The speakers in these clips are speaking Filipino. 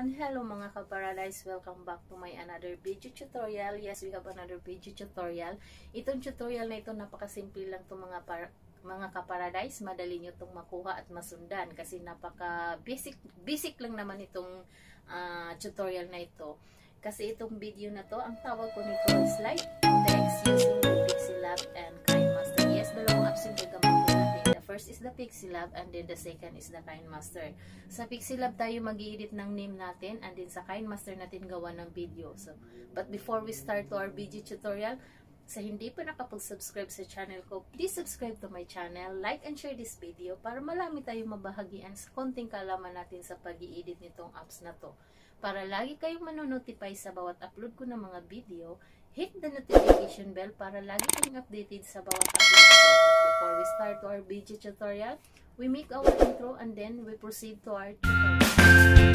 everyone! Hello mga ka-paradise! Welcome back to my another video tutorial. Yes, we have another video tutorial. Itong tutorial na ito, napakasimple lang itong mga ka-paradise. Madali nyo itong makuha at masundan kasi napaka-basic lang naman itong tutorial na ito. Kasi itong video na to, ang tawag ko nito is Light Text using the Pixilab and KineMaster. Yes, dalawang apps yung gagamitin natin. First is the Pixilab and then the second is the KineMaster. Sa Pixilab tayo mag-i-edit ng name natin and then sa KineMaster natin gawa ng video. But before we start to our video tutorial, sa hindi pa nakapag-subscribe sa channel ko, please subscribe to my channel, like and share this video para malami tayong mabahagian sa konting kalaman natin sa pag-i-edit nitong apps na to. Para lagi kayong manonotify sa bawat upload ko ng mga video, hit the notification bell para lagi kayong updated sa bawat upload ko. Before we start to our video tutorial, we make our intro and then we proceed to our tutorial.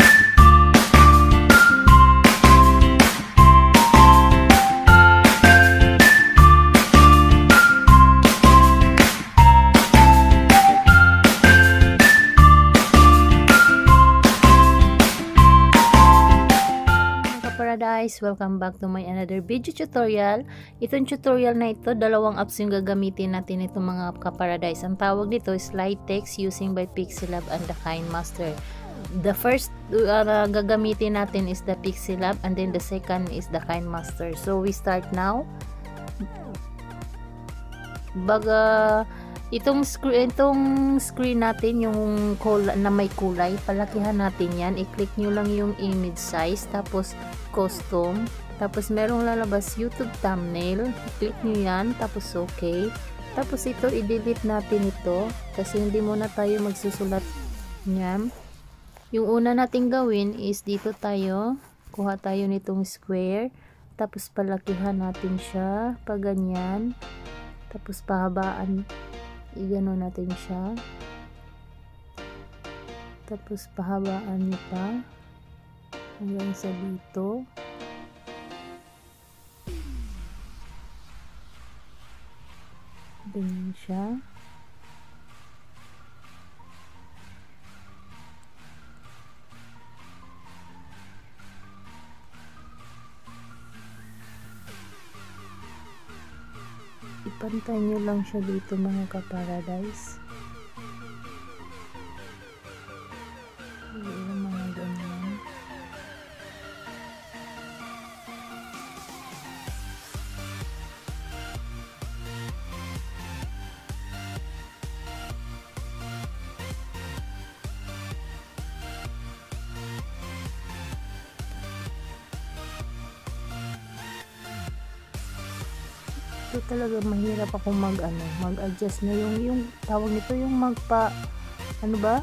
Paradise, welcome back to my another video tutorial. Itong tutorial na ito, dalawang apps yung gagamitin natin itong mga ka-paradise. Ang tawag nito is Light Text using by Pixilab and the KineMaster. The first gagamitin natin is the Pixilab and then the second is the KineMaster. So we start now. Itong screen natin, yung na may kulay, palakihan natin yan. I-click nyo lang yung image size, tapos custom, tapos merong lalabas YouTube thumbnail. I-click nyo yan, tapos okay. Tapos ito, i-delete natin ito, kasi hindi muna tayo magsusulat niyan. Yung una nating gawin is dito tayo, kuha tayo nitong square, tapos palakihan natin siya, pag ganyan, tapos pahabaan. I-gano natin siya. Tapos pahabaan niyo pa hanggang sa dito. Ganyan siya. Ipantay nyo lang siya dito mga ka-paradise. Yung mga ganyan. Ito talaga mahirap ako mag-adjust na yung tawag nito, yung ano ba?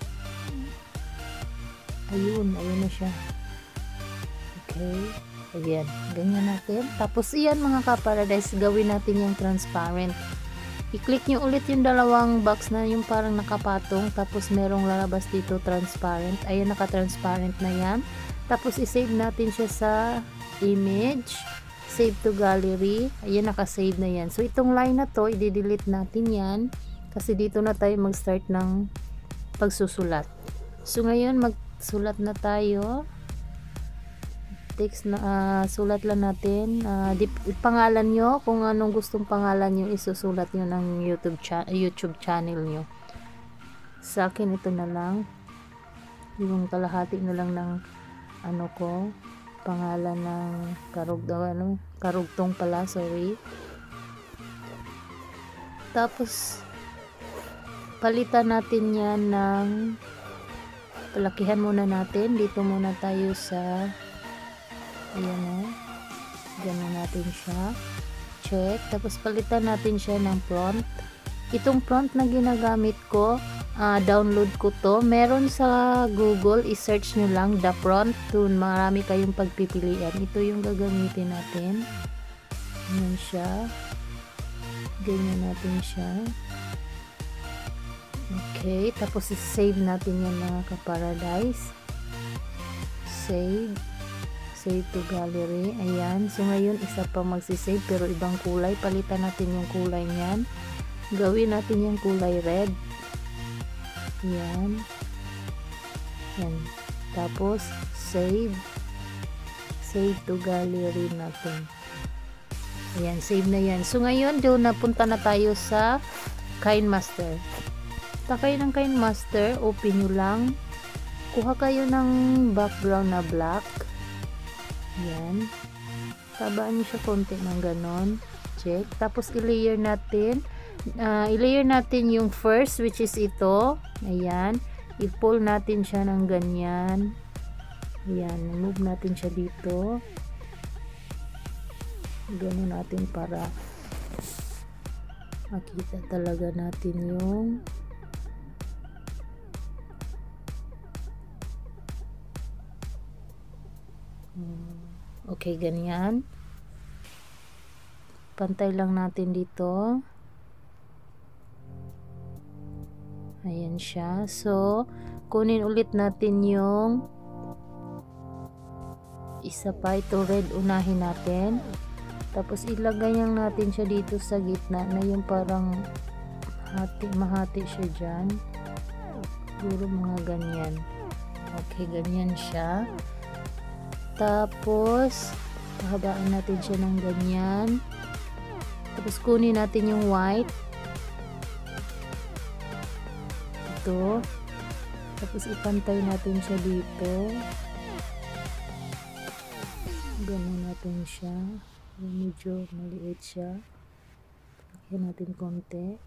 Ayun na siya. Okay. Ayan. Ganyan natin. Tapos iyan mga ka-paradise, gawin natin yung transparent. I-click nyo ulit yung dalawang box na yung parang nakapatong. Tapos merong lalabas dito transparent. Ayan, naka-transparent na yan. Tapos i-save natin siya sa image. Save to gallery. Ayan, naka-save na yan. So, itong line na to, i-delete natin yan. Kasi dito na tayo mag-start ng pagsusulat. So, ngayon, magsulat na tayo. Text na, sulat lang natin. Pangalan nyo, kung anong gustong pangalan nyo, isusulat nyo ng YouTube channel nyo. Sa akin, ito na lang. Yung kalahati na lang ng pangalan ng karugtong pala, sorry. Tapos palitan natin yan ng palakihan muna natin. Dito muna tayo sa ayan gano'n natin siya, check. Tapos palitan natin siya ng font. Itong font na ginagamit ko, download ko to, meron sa Google, i-search nyo lang the font, dun marami kayong pagpipilian. Ito yung gagamitin natin. Ganyan siya, ganyan natin siya. Okay, tapos i-save natin yan mga ka-paradise. Save to gallery. Ayan, so ngayon isa pa magsisave pero ibang kulay. Palitan natin yung kulay niyan, gawin natin yung kulay red. Yan. Yan. Tapos, save to gallery natin. Ayan, save na yan. So, ngayon, doon napunta na tayo sa KineMaster. Punta kayo ng KineMaster, open nyo lang. Kuha kayo ng background na black. Ayan. Tabaan nyo siya konti ng ganon. Check. Tapos, i-layer natin. I-layer natin yung first, which is ito. Ayan. I-pull natin siya ng ganyan. Ayan, move natin siya dito. Gano'n natin para makita talaga natin yung okay, ganyan. Pantay lang natin dito. Ayan siya. So, kunin ulit natin yung isa pa, ito red, unahin natin. Tapos ilagay lang natin siya dito sa gitna na yung parang mahati siya dyan. Siguro mga ganyan. Okay, ganyan siya. Tapos pahabaan natin siya ng ganyan. Tapos kunin natin yung white. Ito. Tapos ipantay natin siya dito. Ganun natin siya. Medyo maliit siya. Lagyan natin konti.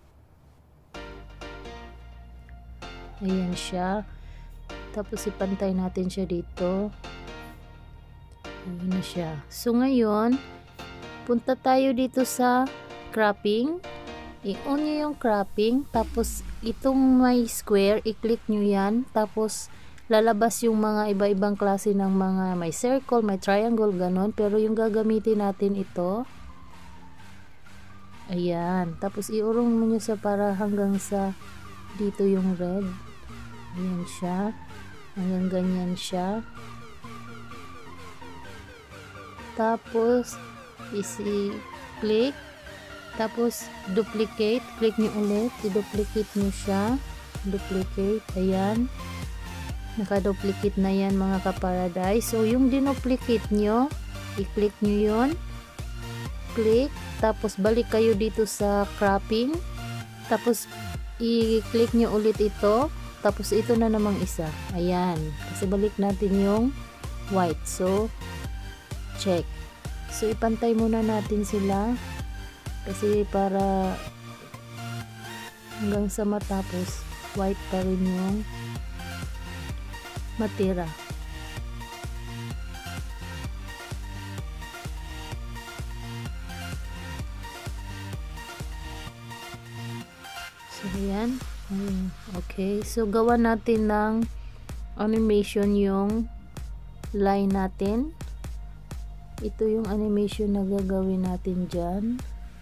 Ayan siya. Tapos ipantay natin siya dito. Ayan na siya. So ngayon, punta tayo dito sa cropping. I-on nyo yung cropping. Tapos itong may square, i-click nyo yan. Tapos lalabas yung mga iba-ibang klase ng mga may circle, may triangle, ganon. Pero yung gagamitin natin ito. Ayan. Tapos iurong mo nyo sa para hanggang sa dito yung red. Ayan siya. Hanggang ganyan siya. Tapos isi-click. Tapos duplicate. Click nyo ulit. I-duplicate nyo siya. Duplicate. Ayan. Naka-duplicate na yan mga ka-paradise. So, yung dinuplicate nyo, i-click nyo yun. Click. Tapos, balik kayo dito sa cropping. Tapos, i-click nyo ulit ito. Tapos, ito na namang isa. Ayan. Kasi balik natin yung white. So, check. So, ipantay muna natin sila. Kasi para hanggang sa matapos, white pa rin yung matira. So, yan. Okay. So, gawa natin ng animation yung line natin. Ito yung animation na gagawin natin dyan.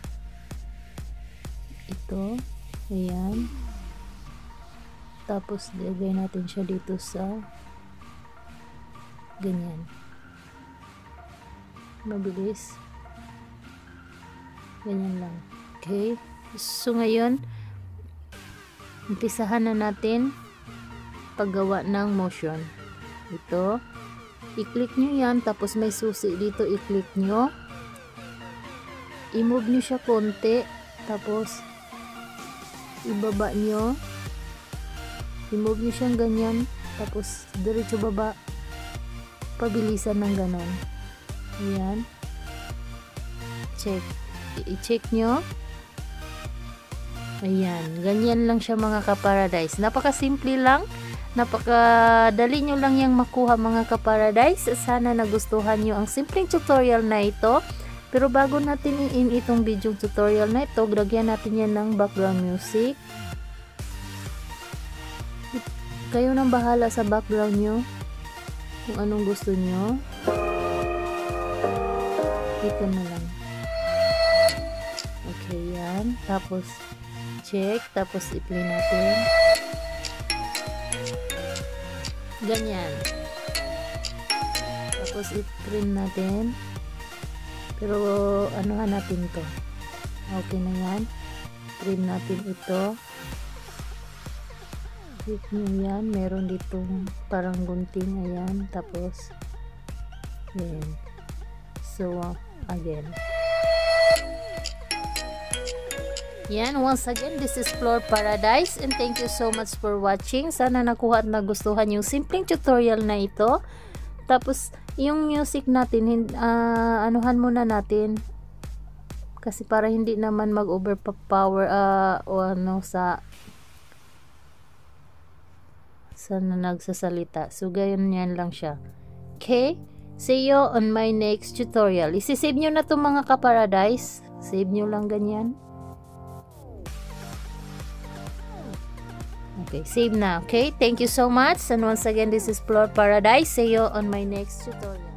Ito. Ayan. Tapos, lagay natin siya dito sa ganyan. Mabilis. Ganyan lang. Okay. So, ngayon, umpisahan na natin paggawa ng motion. Ito. I-click nyo yan. Tapos, may susi dito. I-click nyo. I-move nyo siya konti. Tapos, ibaba nyo. I-move nyo siyang ganyan. Tapos, diretso baba. Pabilisan ng ganon. Ayan. Check. I-check nyo. Ayan. Ganyan lang siya mga ka-paradise. Napaka-simple lang. Napakadali nyo lang yung makuha mga ka-paradise. Sana nagustuhan nyo ang simpleng tutorial na ito. Pero bago natin i-in itong video tutorial na ito, lagyan natin yan ng background music. Kayo nang bahala sa background nyo. Kung anong gusto nyo. Ito na lang. Okay, yan. Tapos, check. Tapos, i-play natin. Ganyan. Tapos, i-print natin. Pero, anuhan natin to. Okay na yan. Print natin ito. Click nyo yan. Meron ditong parang gunting. Ayan. Tapos, yan. So, again. Yan, once again, this is Floor Paradise and thank you so much for watching. Sana nakuha at nagustuhan yung simpleng tutorial na ito. Tapos, yung music natin, anuhan muna natin. Kasi para hindi naman mag-overpower o ano sa nagsasalita. So, gayon yan lang siya. Okay? See you on my next tutorial. Isisave nyo na itong mga ka-paradise. Save nyo lang ganyan. Okay, save na. Okay, thank you so much. And once again, this is Floor Paradise. See you on my next tutorial.